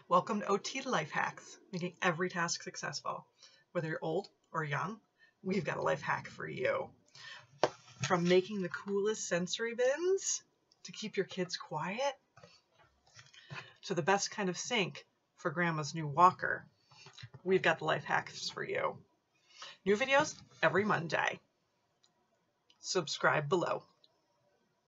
Welcome to OT Life Hacks, making every task successful. Whether you're old or young, we've got a life hack for you. From making the coolest sensory bins to keep your kids quiet, to the best kind of sink for grandma's new walker, we've got the life hacks for you. New videos every Monday. Subscribe below.